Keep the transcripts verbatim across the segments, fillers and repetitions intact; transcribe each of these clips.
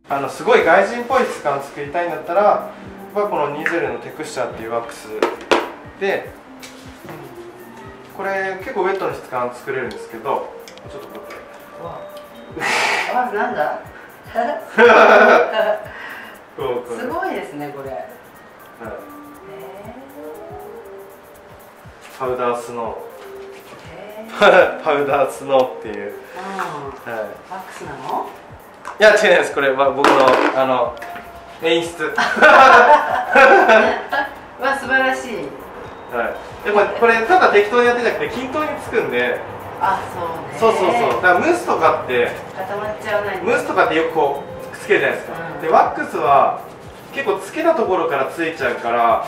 あのすごい外人っぽい質感を作りたいんだったら、このニーゼルのテクスチャーっていうワックスで、これ結構ウェットの質感を作れるんですけど、ちょっとこれあ、なんだすごいですねこれ、はい、 パウダースノーパウダースノーっていう、 うん、はい、ワックスなの？ いや違います、これは僕のあの演出わ素晴らしい。 はい、でもこれただ適当にやってんじゃなくて均等につくんで、 あ、そうね、 そうそうそう、だからムースとかって固まっちゃわない、 ムースとかってよくこうくっつけるじゃないですか、うん、でワックスは結構つけたところからついちゃうから、うん、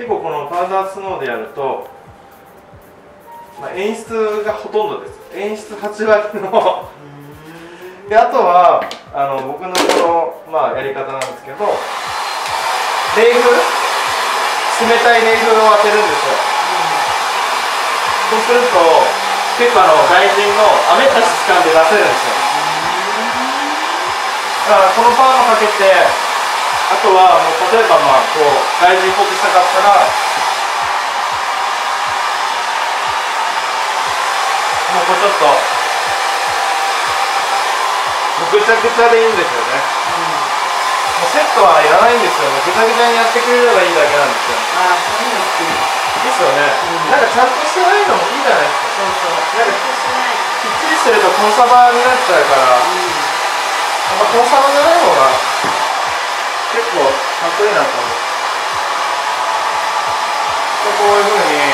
結構このパウダースノーでやると、まあ、演出がほとんどです。演出はちわりので、あとはあの僕のこの、まあ、やり方なんですけど、冷風、冷たい冷風を当てるんですよ、うん、そうすると結構あの外人の雨った質感で出せるんですよ。だからこのパーマかけて、あとはもう例えばまあこう外人っぽくしたかったら、もうこうちょっとぐちゃぐちゃでいいんですよね、うん、もうセットはいらないんですよね。ぐちゃぐちゃにやってくれればいいだけなんですよ。 ああ、そういうの好きですよね、うん、なんかちゃんとしてないのもいいじゃないですか。 そうそう、 なんかきっちりしてるとコンサバになっちゃうから、うん、やっぱコンサバじゃない方が結構かっこいいなと思う。こういうふうに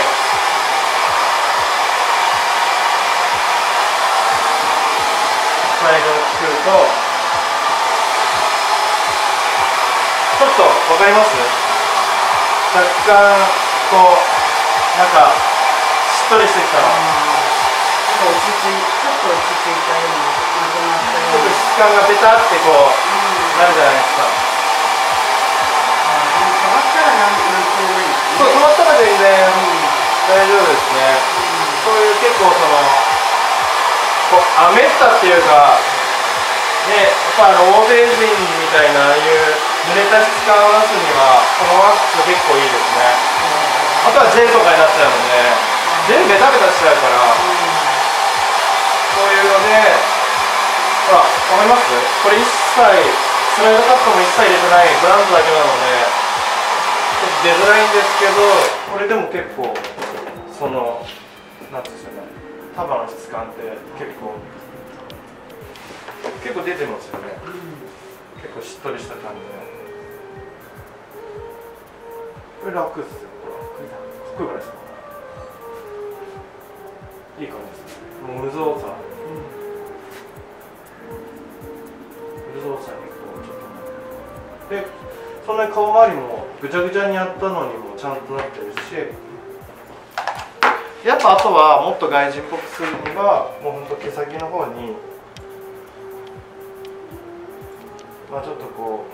スライドを作ると、ちょっと分かります？若干こうなんかしっとりしてきたの、 うん、落ち着いちょっと落ち着いたような、まとまったような、 ちょっと質感がベタってこう、うん、なるじゃないですか。 あ、でも触ったらなんなんともないですね。 そう、触ったら全然、うん、大丈夫ですね、うん、そういう結構そのこうアメったっていうかね、やっぱあの欧米人みたいなああいう濡れた質感を出すにはこのワックス結構いいですね、うん、あとはジェルとかになっちゃうので、ジェルベタベタしちゃうから、うん、そういうので、ほらわかります？これ一切スライドカットも一切入れてないブランドだけなのでちょっと出づらいんですけど、これでも結構そのなんていうんですかね、束の質感って結構結構出てますよね、うん、結構しっとりした感じで、これ楽っすよ、これかっこよくないですか？いい感じですね、もう無造作、うん、無造作にこうちょっとで、そんなに顔周りもぐちゃぐちゃにやったのにもちゃんとなってるし、やっぱあとはもっと外人っぽくするにはもうほんと毛先の方にまあちょっとこ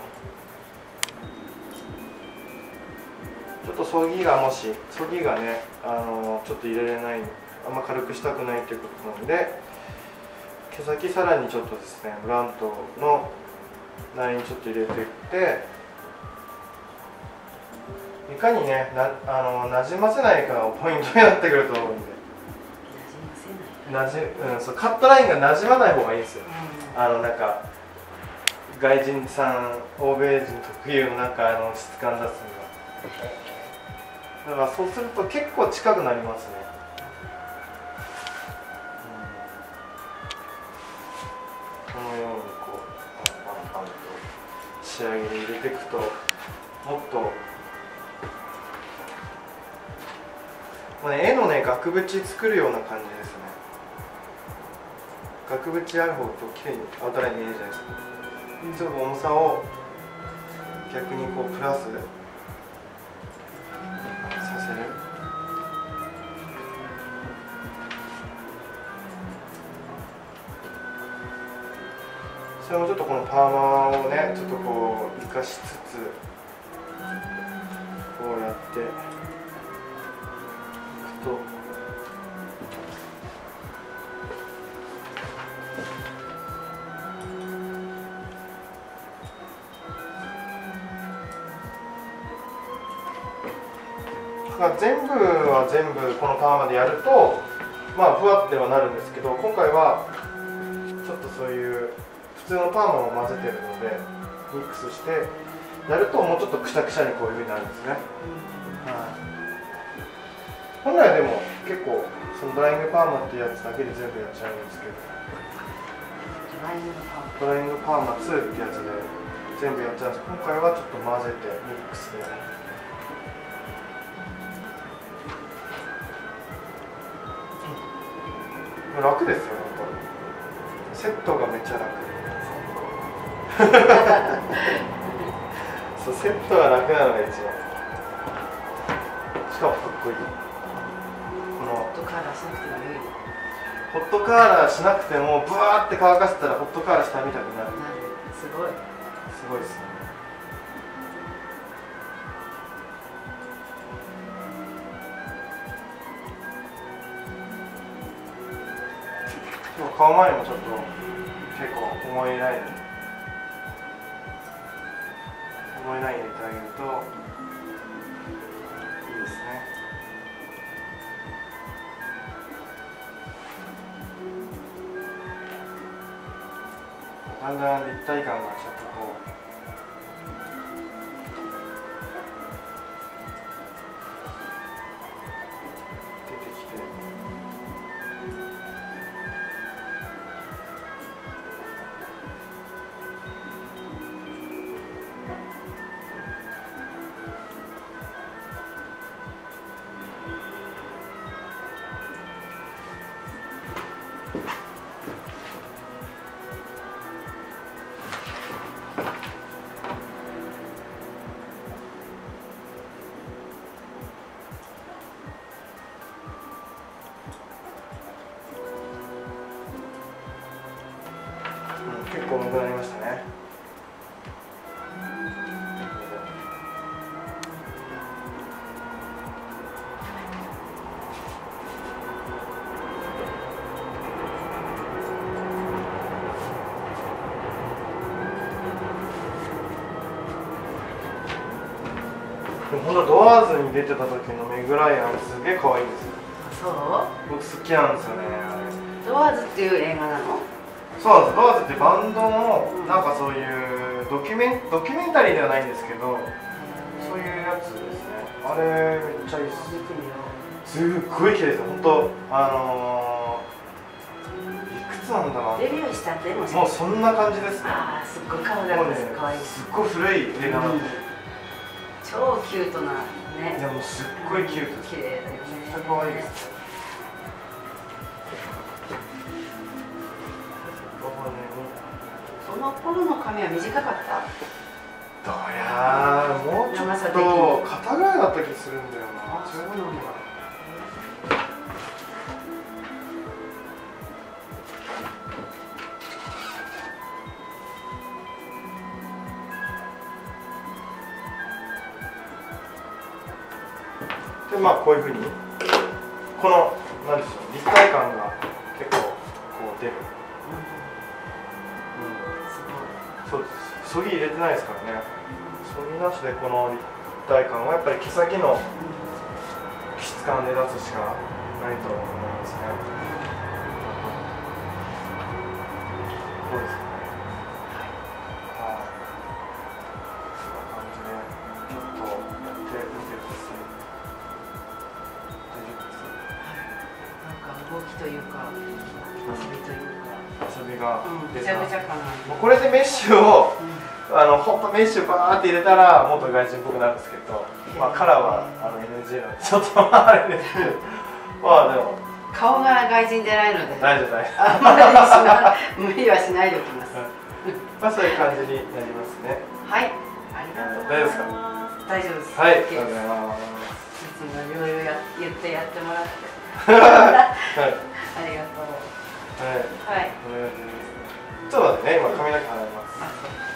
うちょっとそぎがもしそぎがね、あのちょっと入れれない、あんま軽くしたくないということなので、毛先さらにちょっとですねブラントのラインちょっと入れていって、いかにねなあのなじませないかがポイントになってくると思うんで、なじ、うん、そうカットラインがなじまない方がいいんですよ、うん、あのなんか外人さん、欧米人特有のなんかあの質感出すのが、だからそうすると結構近くなりますね、うん、このようにこうパンパンパンと仕上げに入れていくともっと、まあね、絵のね額縁作るような感じですね。額縁ある方と綺麗にアウトライン見えるじゃないですか。ちょっと重さを逆にこうプラスさせる。それもちょっとこのパーマをねちょっとこう生かしつつこうやっていくと。 まあ、全部は全部このパーマでやるとまあふわってはなるんですけど、今回はちょっとそういう普通のパーマを混ぜてるのでミックスしてやるともうちょっとくしゃくしゃにこういう風になるんですね、はい、本来でも結構そのドライイングパーマっていうやつだけで全部やっちゃうんですけど、 ドライイングパーマドライイングパーマツーってやつで全部やっちゃうんですけど、今回はちょっと混ぜてミックスで楽ですよ、本当セットがめっちゃ楽そう、セットが楽なのが一番、しかもかっこいい。このホットカーラーしなくてもいい。 ホットカーラーしなくてもブワーって乾かせたらホットカーラーしたみたいになる。 すごいすごいですね。顔周りもちょっと結構重いライン重いライン入れてあげるといいですね。だんだん立体感がちょっとこう出てきて、結構重くなりましたね。でもほんとドアーズに出てた時のメグライアンすげえ可愛いんですよ。 そう僕好きなんですよね。 ドアーズっていう映画なの？ そうなんです。ドアーズってバンドのなんかそういうドキュメンドキュメンタリーではないんですけど、そういうやつですね。あれめっちゃいいっす。 見てみよう。 すっごい綺麗ですよ。本当あのー、いくつなんだろう。 デビューしたってももうそんな感じですね。 ああ、すっごい顔だったです。可愛い。 すっごい古い映画なんで、 超キュートなね。 いやもうすっごいキュートです。 綺麗だよね。 めっちゃ可愛いです。 その頃の髪は短かった？ どうやー、もうちょっと肩ぐらいだった気するんだよな。そういうことなんだ。でまあこういうふうにこの何でしょう、立体感が結構こう出る。そうです。そぎ入れてないですからね。そぎなしでこの立体感はやっぱり毛先の質感で出すしかないと思いますね。そうですね。はい。こんな感じでちょっとやってみてください。大丈夫ですか？ なんか動きというか遊びというか。 遊びがぐちゃぐちゃ感が。 これでメッシュを、うん、あの本当メッシュバーって入れたらもっと外人っぽくなるんですけど、まあカラーはあの エヌジー なんでちょっとあれですけど、まあでも顔が外人じゃないので大丈夫大丈夫。 あんまりしな無理はしないでおきます。 まあそういう感じになりますね。 はい、ありがとうございます。大丈夫です。 はい、ありがとうございます。 いつもいろいろや言ってやってもらってはい、 ありがとう。 はい、 はい。 ちょっと待ってね、今髪の毛洗います。 あ、そう。